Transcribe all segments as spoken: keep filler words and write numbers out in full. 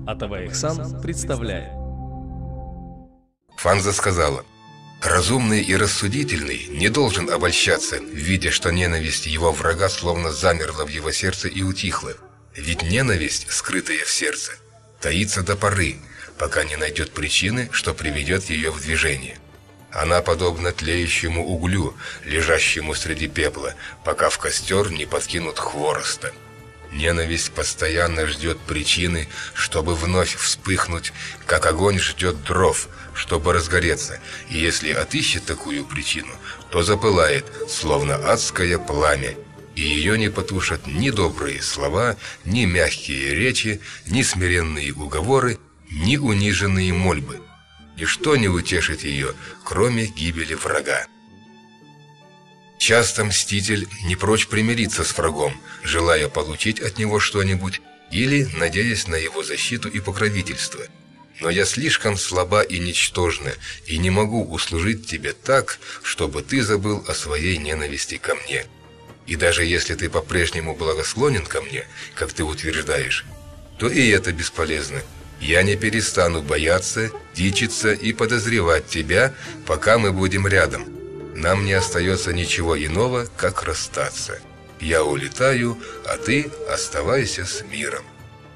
Атавайхсан представляет. Фанза сказала: «Разумный и рассудительный не должен обольщаться, видя, что ненависть его врага словно замерла в его сердце и утихла. Ведь ненависть, скрытая в сердце, таится до поры, пока не найдет причины, что приведет ее в движение. Она подобна тлеющему углю, лежащему среди пепла, пока в костер не подкинут хвороста. Ненависть постоянно ждет причины, чтобы вновь вспыхнуть, как огонь ждет дров, чтобы разгореться, и если отыщет такую причину, то запылает, словно адское пламя, и ее не потушат ни добрые слова, ни мягкие речи, ни смиренные уговоры, ни униженные мольбы. Ничто не утешит ее, кроме гибели врага. Часто мститель не прочь примириться с врагом, желая получить от него что-нибудь или надеясь на его защиту и покровительство. Но я слишком слаба и ничтожна, и не могу услужить тебе так, чтобы ты забыл о своей ненависти ко мне. И даже если ты по-прежнему благосклонен ко мне, как ты утверждаешь, то и это бесполезно. Я не перестану бояться, дичиться и подозревать тебя, пока мы будем рядом. Нам не остается ничего иного, как расстаться. Я улетаю, а ты оставайся с миром».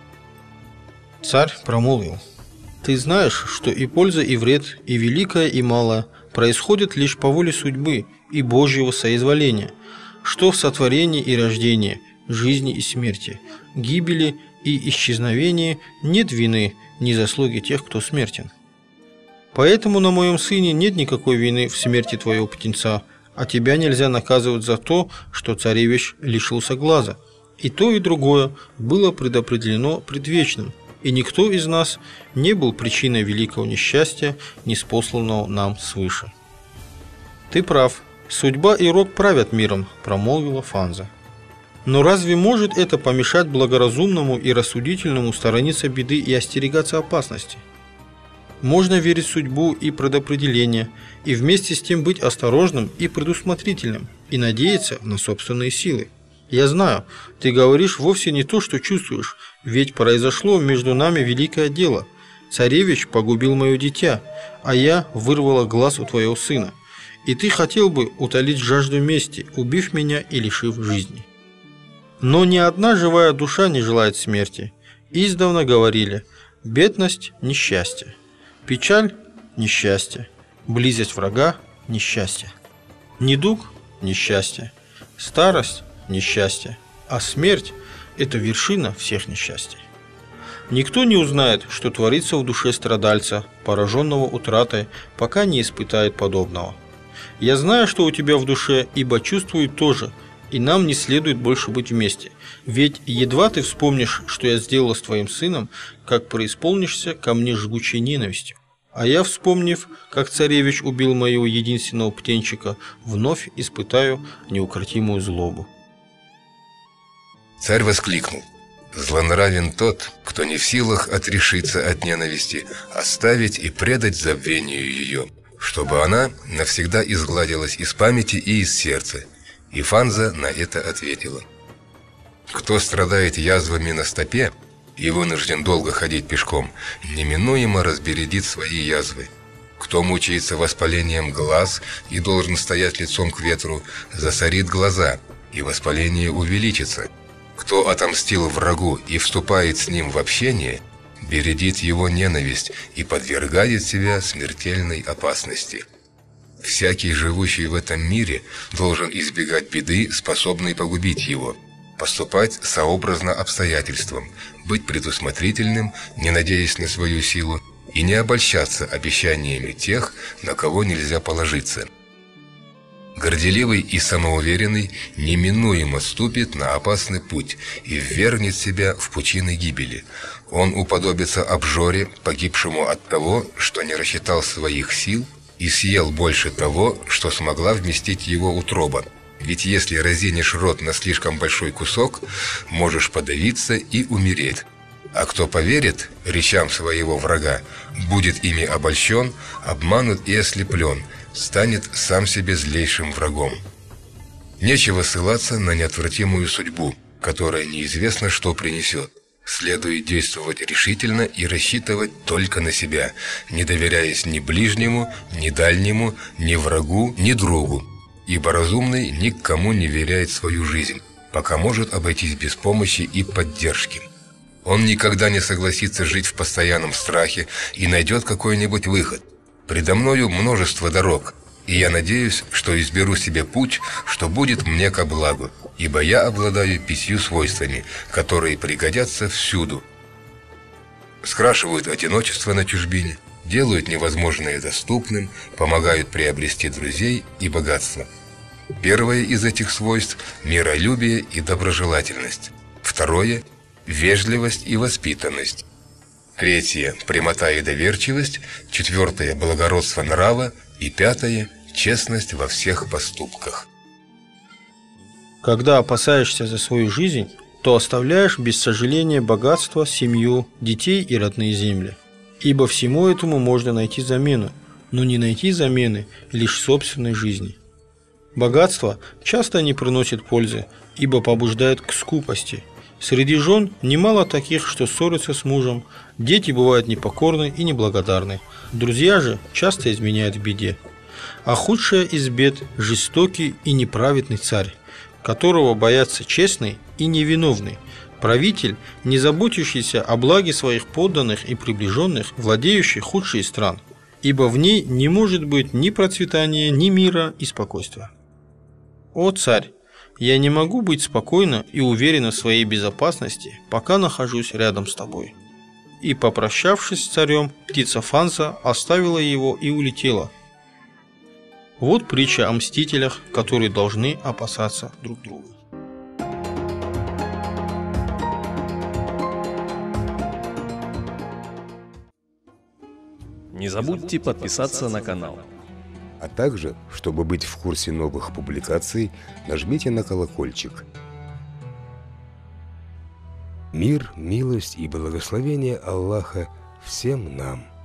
Царь промолвил: «Ты знаешь, что и польза, и вред, и великое, и малое происходят лишь по воле судьбы и Божьего соизволения, что в сотворении и рождении, жизни и смерти, гибели и исчезновении нет вины, ни заслуги тех, кто смертен. Поэтому на моем сыне нет никакой вины в смерти твоего птенца, а тебя нельзя наказывать за то, что царевич лишился глаза. И то, и другое было предопределено предвечным, и никто из нас не был причиной великого несчастья, ниспосланного нам свыше». «Ты прав, судьба и рок правят миром», – промолвила Фанза. «Но разве может это помешать благоразумному и рассудительному сторониться беды и остерегаться опасности? Можно верить в судьбу и предопределение, и вместе с тем быть осторожным и предусмотрительным, и надеяться на собственные силы. Я знаю, ты говоришь вовсе не то, что чувствуешь, ведь произошло между нами великое дело. Царевич погубил мое дитя, а я вырвала глаз у твоего сына. И ты хотел бы утолить жажду мести, убив меня и лишив жизни. Но ни одна живая душа не желает смерти. Издавна говорили: бедность – несчастье, печаль – несчастье, близость врага – несчастье, недуг – несчастье, старость – несчастье, а смерть – это вершина всех несчастий. Никто не узнает, что творится в душе страдальца, пораженного утратой, пока не испытает подобного. Я знаю, что у тебя в душе, ибо чувствую тоже, и нам не следует больше быть вместе. Ведь едва ты вспомнишь, что я сделала с твоим сыном, как преисполнишься ко мне жгучей ненавистью. А я, вспомнив, как царевич убил моего единственного птенчика, вновь испытаю неукротимую злобу». Царь воскликнул: «Злонравен тот, кто не в силах отрешиться от ненависти, оставить и предать забвению ее, чтобы она навсегда изгладилась из памяти и из сердца». И Фанза на это ответила: «Кто страдает язвами на стопе и вынужден долго ходить пешком, неминуемо разбередит свои язвы. Кто мучается воспалением глаз и должен стоять лицом к ветру, засорит глаза, и воспаление увеличится. Кто отомстил врагу и вступает с ним в общение, бередит его ненависть и подвергает себя смертельной опасности. Всякий, живущий в этом мире, должен избегать беды, способной погубить его, поступать сообразно обстоятельствам, быть предусмотрительным, не надеясь на свою силу, и не обольщаться обещаниями тех, на кого нельзя положиться. Горделивый и самоуверенный неминуемо ступит на опасный путь и ввергнет себя в пучины гибели. Он уподобится обжоре, погибшему от того, что не рассчитал своих сил и съел больше того, что смогла вместить его утроба. Ведь если разинешь рот на слишком большой кусок, можешь подавиться и умереть. А кто поверит речам своего врага, будет ими обольщен, обманут и ослеплен, станет сам себе злейшим врагом. Нечего ссылаться на неотвратимую судьбу, которая неизвестно что принесет. Следует действовать решительно и рассчитывать только на себя, не доверяясь ни ближнему, ни дальнему, ни врагу, ни другу. Ибо разумный ни к кому не веряет свою жизнь, пока может обойтись без помощи и поддержки. Он никогда не согласится жить в постоянном страхе и найдет какой-нибудь выход. Предо мною множество дорог, и я надеюсь, что изберу себе путь, что будет мне ко благу, ибо я обладаю пятью свойствами, которые пригодятся всюду. Скрашивают одиночество на чужбине, делают невозможное доступным, помогают приобрести друзей и богатство. Первое из этих свойств – миролюбие и доброжелательность. Второе – вежливость и воспитанность. Третье – прямота и доверчивость. Четвертое – благородство нрава. И пятое – честность во всех поступках. Когда опасаешься за свою жизнь, то оставляешь без сожаления богатство, семью, детей и родные земли. Ибо всему этому можно найти замену, но не найти замены лишь в собственной жизни. Богатство часто не приносит пользы, ибо побуждает к скупости. Среди жен немало таких, что ссорятся с мужем, дети бывают непокорны и неблагодарны, друзья же часто изменяют в беде. А худшее из бед – жестокий и неправедный царь, которого боятся честный и невиновный, правитель, не заботящийся о благе своих подданных и приближенных, владеющий худшей стран, ибо в ней не может быть ни процветания, ни мира и спокойствия. О царь! Я не могу быть спокойна и уверена в своей безопасности, пока нахожусь рядом с тобой. И, попрощавшись с царем, птица Фанса оставила его и улетела. Вот притча о мстителях, которые должны опасаться друг друга. Не забудьте подписаться на канал. А также, чтобы быть в курсе новых публикаций, нажмите на колокольчик. Мир, милость и благословение Аллаха всем нам.